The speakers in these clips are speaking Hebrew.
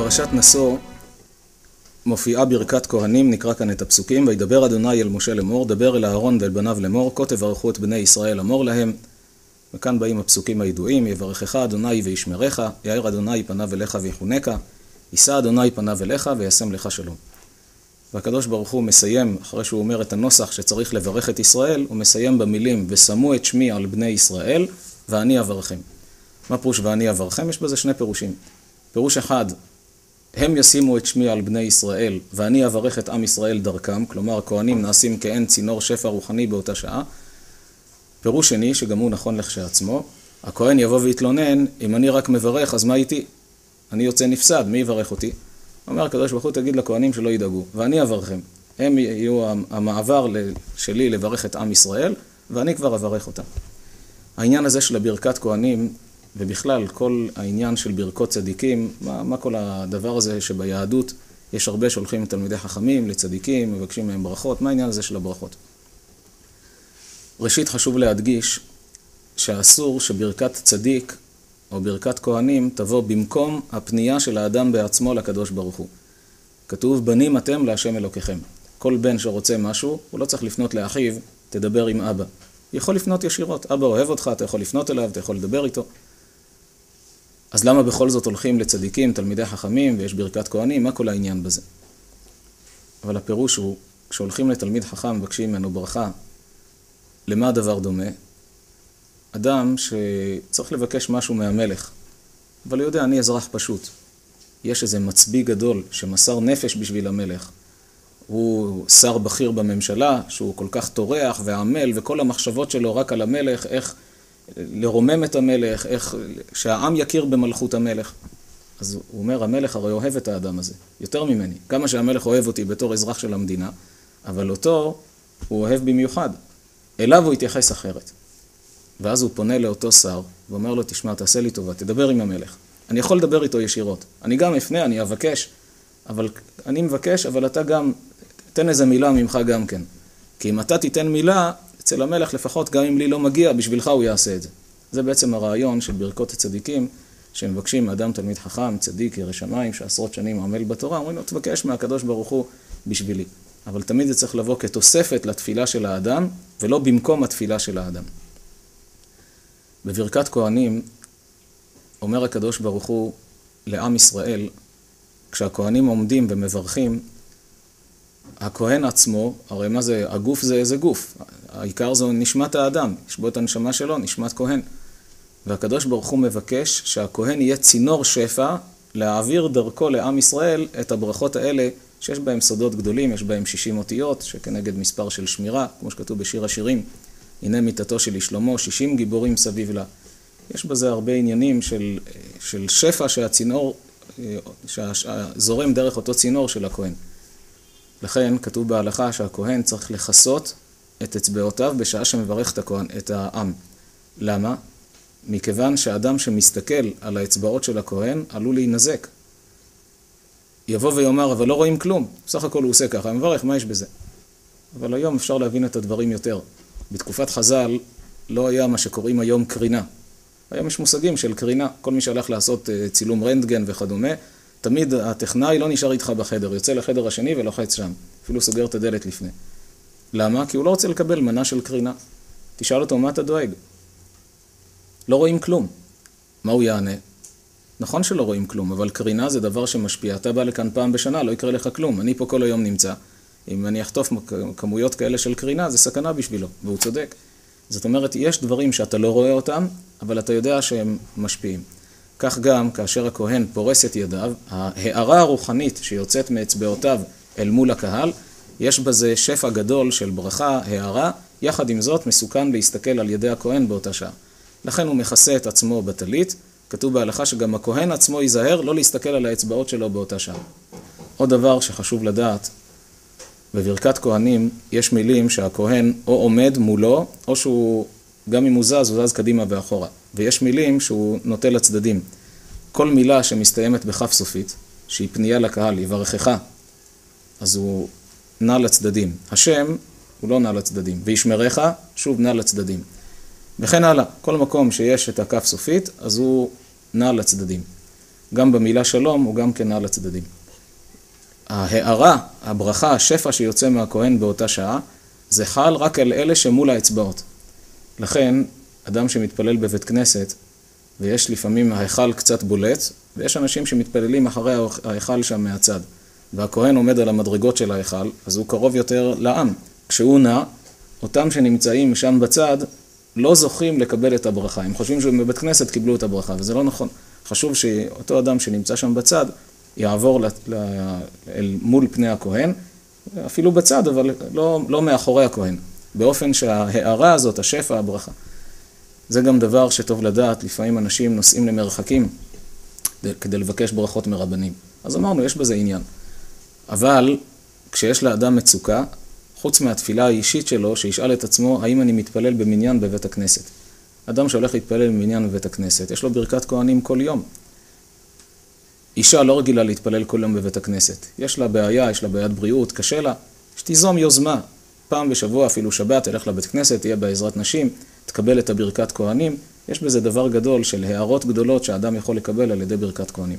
בפרשת נשוא מופיעה ברכת כהנים, נקרא כאן את הפסוקים. וידבר אדוני אל משה לאמור, דבר אל אהרון ואל בניו לאמור, כה תברכו את בני ישראל אמור להם. וכאן באים הפסוקים הידועים, יברכך אדוני וישמרך, יאיר אדוני פניו אליך ויחונקה, יישא אדוני פניו אליך וישם לך שלום. והקדוש ברוך הוא מסיים, אחרי שהוא אומר את הנוסח שצריך לברך את ישראל, הוא מסיים במילים, ושמו את שמי על בני ישראל ואני אברכם. מה פירוש ואני אברכם? יש בזה שני פירושים. פירוש אחד, הם ישימו את שמי על בני ישראל ואני אברך את עם ישראל דרכם, כלומר הכהנים נעשים כאין צינור שפע רוחני באותה שעה. פירוש שני, שגם הוא נכון לכשעצמו, הכהן יבוא ויתלונן, אם אני רק מברך אז מה איתי? אני יוצא נפסד, מי יברך אותי? אומר הקדוש ברוך הוא, תגיד לכהנים שלא ידאגו, ואני אברכם. הם יהיו המעבר שלי לברך את עם ישראל, ואני כבר אברך אותם. העניין הזה של ברכת כהנים, ובכלל כל העניין של ברכות צדיקים, מה כל הדבר הזה שביהדות יש הרבה שהולכים תלמידי חכמים לצדיקים, מבקשים מהם ברכות, מה העניין הזה של הברכות? ראשית חשוב להדגיש שאסור שברכת צדיק או ברכת כהנים תבוא במקום הפנייה של האדם בעצמו לקדוש ברוך הוא. כתוב, בנים אתם להשם אלוקיכם. כל בן שרוצה משהו, הוא לא צריך לפנות לאחיו, תדבר עם אבא. יכול לפנות ישירות, אבא אוהב אותך, אתה יכול לפנות אליו, אתה יכול לדבר איתו. אז למה בכל זאת הולכים לצדיקים, תלמידי חכמים, ויש ברכת כהנים, מה כל העניין בזה? אבל הפירוש הוא, כשהולכים לתלמיד חכם, מבקשים ממנו ברכה, למה הדבר דומה? אדם שצריך לבקש משהו מהמלך, אבל הוא יודע, אני אזרח פשוט. יש איזה מצביא גדול שמסר נפש בשביל המלך. הוא שר בכיר בממשלה, שהוא כל כך טורח ועמל, וכל המחשבות שלו רק על המלך, איך לרומם את המלך, איך שהעם יכיר במלכות המלך. אז הוא אומר, המלך הרי אוהב את האדם הזה, יותר ממני. כמה שהמלך אוהב אותי בתור אזרח של המדינה, אבל אותו הוא אוהב במיוחד. אליו הוא יתייחס אחרת. ואז הוא פונה לאותו שר, ואומר לו, תשמע, תעשה לי טובה, תדבר עם המלך. אני יכול לדבר איתו ישירות. אני גם אפנה, אני אבקש, אני מבקש, אבל אתה גם, תן איזה מילה ממך גם כן. כי אם אתה תיתן מילה, אצל המלך לפחות, גם אם לי לא מגיע, בשבילך הוא יעשה את זה. זה בעצם הרעיון של ברכות הצדיקים, שמבקשים מאדם תלמיד חכם, צדיק, ירא שמיים, שעשרות שנים עמל בתורה, אומרים לו, תבקש מהקדוש ברוך הוא בשבילי. אבל תמיד זה צריך לבוא כתוספת לתפילה של האדם, ולא במקום התפילה של האדם. בברכת כהנים, אומר הקדוש ברוך הוא לעם ישראל, כשהכהנים עומדים ומברכים, הכהן עצמו, הרי מה זה, הגוף זה איזה גוף, העיקר זו נשמת האדם, יש בו את הנשמה שלו, נשמת כהן. והקדוש ברוך הוא מבקש שהכהן יהיה צינור שפע, להעביר דרכו לעם ישראל את הברכות האלה, שיש בהם סודות גדולים, יש בהם 60 אותיות, שכנגד מספר של שמירה, כמו שכתוב בשיר השירים, הנה מיתתו של שלמה, 60 גיבורים סביב לה. יש בזה הרבה עניינים של שפע שהצינור, שזורם דרך אותו צינור של הכהן. לכן כתוב בהלכה שהכהן צריך לחסות את אצבעותיו בשעה שמברך את העם. למה? מכיוון שהאדם שמסתכל על האצבעות של הכהן עלול להינזק. יבוא ויאמר, אבל לא רואים כלום. בסך הכל הוא עושה ככה, מברך, מה יש בזה? אבל היום אפשר להבין את הדברים יותר. בתקופת חז"ל לא היה מה שקוראים היום קרינה. היום יש מושגים של קרינה. כל מי שהלך לעשות צילום רנטגן וכדומה, תמיד הטכנאי לא נשאר איתך בחדר, יוצא לחדר השני ולוחץ שם. אפילו סוגר את הדלת לפני. למה? כי הוא לא רוצה לקבל מנה של קרינה. תשאל אותו, מה אתה דואג? לא רואים כלום. מה הוא יענה? נכון שלא רואים כלום, אבל קרינה זה דבר שמשפיע. אתה בא לכאן פעם בשנה, לא יקרה לך כלום. אני פה כל היום נמצא. אם אני אחטוף כמויות כאלה של קרינה, זה סכנה בשבילו, והוא צודק. זאת אומרת, יש דברים שאתה לא רואה אותם, אבל אתה יודע שהם משפיעים. כך גם, כאשר הכהן פורס את ידיו, ההערה הרוחנית שיוצאת מאצבעותיו אל מול הקהל, יש בזה שפע גדול של ברכה, הערה, יחד עם זאת מסוכן להסתכל על ידי הכהן באותה שעה. לכן הוא מכסה את עצמו בטלית, כתוב בהלכה שגם הכהן עצמו ייזהר לא להסתכל על האצבעות שלו באותה שעה. עוד דבר שחשוב לדעת, בברכת כהנים יש מילים שהכהן או עומד מולו, או שהוא, גם אם הוא זז קדימה ואחורה. ויש מילים שהוא נוטה לצדדים. כל מילה שמסתיימת בכף סופית, שהיא פנייה לקהל, יברכך, אז הוא נע לצדדים. השם הוא לא נע לצדדים. וישמרך, שוב נע לצדדים. וכן הלאה, כל מקום שיש את הכף סופית, אז הוא נע לצדדים. גם במילה שלום הוא גם כן על הצדדים. ההערה, הברכה, השפע שיוצא מהכהן באותה שעה, זה חל רק על אלה שמול האצבעות. לכן, אדם שמתפלל בבית כנסת, ויש לפעמים ההיכל קצת בולט, ויש אנשים שמתפללים אחרי ההיכל שם מהצד, והכהן עומד על המדרגות של ההיכל, אז הוא קרוב יותר לעם. כשהוא נע, אותם שנמצאים שם בצד, לא זוכים לקבל את הברכה. הם חושבים שבבית כנסת קיבלו את הברכה, וזה לא נכון. חשוב שאותו אדם שנמצא שם בצד, יעבור מול פני הכהן, אפילו בצד, אבל לא מאחורי הכהן. באופן שההערה הזאת, השפע, הברכה. זה גם דבר שטוב לדעת, לפעמים אנשים נוסעים למרחקים כדי לבקש ברכות מרבנים. אז אמרנו, יש בזה עניין. אבל כשיש לאדם מצוקה, חוץ מהתפילה האישית שלו, שישאל את עצמו, האם אני מתפלל במניין בבית הכנסת? אדם שהולך להתפלל במניין בבית הכנסת, יש לו ברכת כהנים כל יום. אישה לא רגילה להתפלל כל יום בבית הכנסת. יש לה בעיה, יש לה בעיית בריאות, קשה לה. שתיזום יוזמה. פעם בשבוע, אפילו שבת, תלך לבית כנסת, תהיה בעזרת נשים, תקבל את הברכת כהנים. יש בזה דבר גדול של הערות גדולות שהאדם יכול לקבל על ידי ברכת כהנים.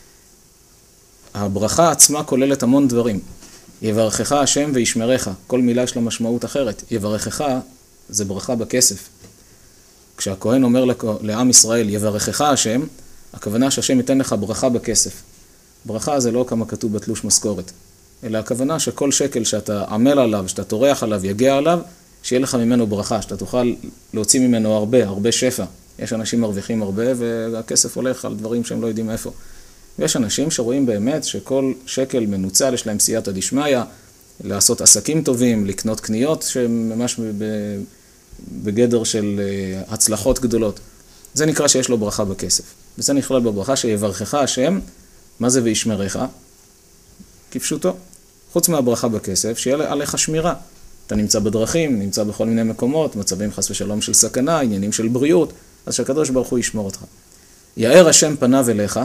הברכה עצמה כוללת המון דברים. יברכך השם וישמרך. כל מילה יש לה משמעות אחרת. יברכך זה ברכה בכסף. כשהכהן אומר לעם ישראל, יברכך השם, הכוונה שהשם ייתן לך ברכה בכסף. ברכה זה לא כמה כתוב בתלוש משכורת, אלא הכוונה שכל שקל שאתה עמל עליו, שאתה תורח עליו, יגיע עליו, שיהיה לך ממנו ברכה, שאתה תוכל להוציא ממנו הרבה שפע. יש אנשים מרוויחים הרבה והכסף הולך על דברים שהם לא יודעים איפה. ויש אנשים שרואים באמת שכל שקל מנוצל, יש להם סייעתא דשמיא, לעשות עסקים טובים, לקנות קניות שממש בגדר של הצלחות גדולות. זה נקרא שיש לו ברכה בכסף. וזה נכלל בברכה שיברכך השם, מה זה וישמרך? כפשוטו. חוץ מהברכה בכסף, שיהיה עליך שמירה. אתה נמצא בדרכים, נמצא בכל מיני מקומות, מצבים חס ושלום של סכנה, עניינים של בריאות, אז שהקדוש ברוך הוא ישמור אותך. יאר השם פניו אליך.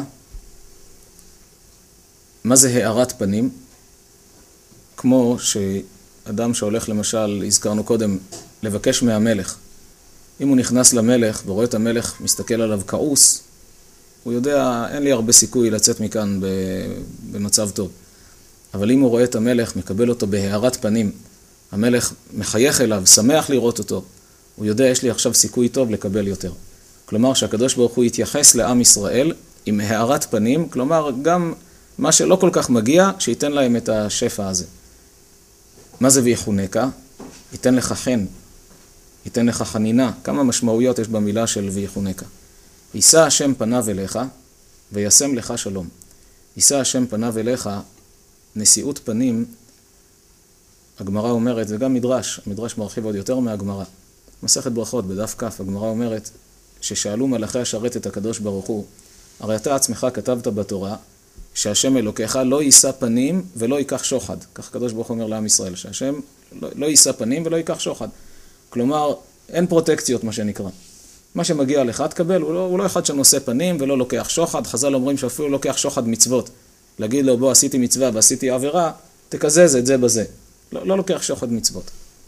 מה זה הארת פנים? כמו שאדם שהולך למשל, הזכרנו קודם, לבקש מהמלך. אם הוא נכנס למלך ורואה את המלך מסתכל עליו כעוס, הוא יודע, אין לי הרבה סיכוי לצאת מכאן במצב טוב. אבל אם הוא רואה את המלך, מקבל אותו בהארת פנים, המלך מחייך אליו, שמח לראות אותו, הוא יודע, יש לי עכשיו סיכוי טוב לקבל יותר. כלומר, שהקדוש ברוך הוא יתייחס לעם ישראל עם הארת פנים, כלומר, גם מה שלא כל כך מגיע, שייתן להם את השפע הזה. מה זה ויחונקה? ייתן לך חן, ייתן לך חנינה. כמה משמעויות יש במילה של ויחונקה. יישא השם פניו אליך וישם לך שלום. יישא השם פניו אליך, נשיאות פנים, הגמרא אומרת, זה גם מדרש, המדרש מרחיב עוד יותר מהגמרא. מסכת ברכות בדף כף, הגמרא אומרת, ששאלו מלאכי השרת את הקדוש ברוך הוא, הרי אתה עצמך כתבת בתורה, שהשם אלוקיך לא יישא פנים ולא ייקח שוחד. כך הקדוש ברוך הוא אומר לעם ישראל, שהשם לא יישא פנים ולא ייקח שוחד. כלומר, אין פרוטקציות מה שנקרא. מה שמגיע לך תקבל, הוא לא אחד שנושא פנים ולא לוקח שוחד. חז"ל אומרים שאפילו לוקח שוחד מצוות. להגיד לו, בוא עשיתי מצווה ועשיתי עבירה, תקזז את זה בזה. לא לוקח שוחד מצוות.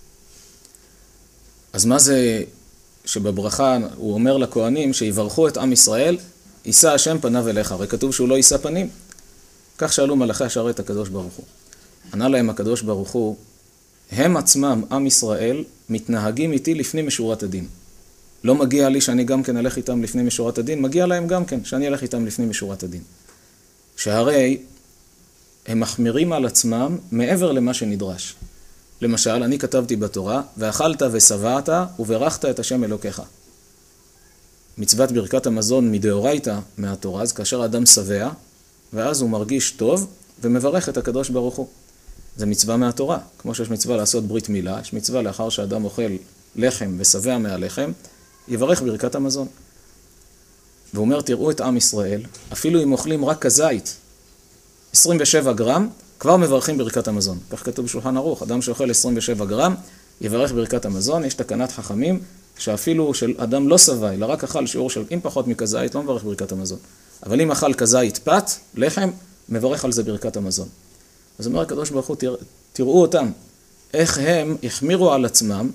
אז מה זה שבברכה הוא אומר לכהנים שיברכו את עם ישראל, יישא השם פניו אליך. הרי כתוב שהוא לא יישא פנים. כך שאלו מלאכי השרת הקדוש ברוך הוא. ענה להם הקדוש ברוך הוא, הם עצמם, עם ישראל, מתנהגים איתי לפני משורת הדין. לא מגיע לי שאני גם כן אלך איתם לפני משורת הדין, מגיע להם גם כן שאני אלך איתם לפני משורת הדין. שהרי הם מחמירים על עצמם מעבר למה שנדרש. למשל, אני כתבתי בתורה, ואכלת ושבעת וברכת את השם אלוקיך. מצוות ברכת המזון מדאורייתא מהתורה, אז כאשר אדם שבע, ואז הוא מרגיש טוב ומברך את הקדוש ברוך הוא. זה מצווה מהתורה. כמו שיש מצווה לעשות ברית מילה, יש מצווה לאחר שאדם אוכל לחם ושבע מהלחם, יברך ברכת המזון. והוא אומר, תראו את עם ישראל, אפילו אם אוכלים רק כזית, 27 גרם, כבר מברכים ברכת המזון. כך כתוב בשולחן ערוך, אדם שאוכל 27 גרם, יברך ברכת המזון. יש תקנת חכמים, שאפילו של אדם לא שבע, אלא רק אכל שיעור של אם פחות מכזית, לא מברך ברכת המזון. אבל אם אכל כזית פת, לחם, מברך על זה ברכת המזון. אז אומר הקדוש ברוך הוא, תראו אותם, איך הם החמירו על עצמם,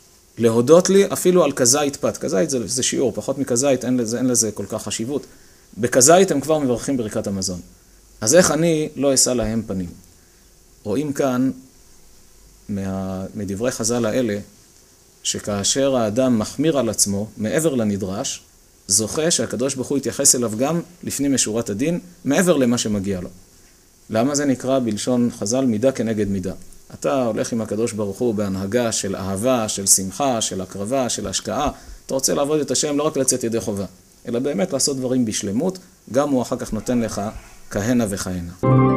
להודות לי אפילו על כזית פת. כזית זה שיעור, פחות מכזית אין לזה כל כך חשיבות. בכזית הם כבר מברכים ברכת המזון. אז איך אני לא אשא להם פנים? רואים כאן מדברי חז"ל האלה, שכאשר האדם מחמיר על עצמו מעבר לנדרש, זוכה שהקדוש ברוך הוא יתייחס אליו גם לפנים משורת הדין, מעבר למה שמגיע לו. למה זה נקרא בלשון חז"ל מידה כנגד מידה? אתה הולך עם הקדוש ברוך הוא בהנהגה של אהבה, של שמחה, של הקרבה, של השקעה. אתה רוצה לעבוד את השם לא רק לצאת ידי חובה, אלא באמת לעשות דברים בשלמות, גם הוא אחר כך נותן לך כהנה וכהנה.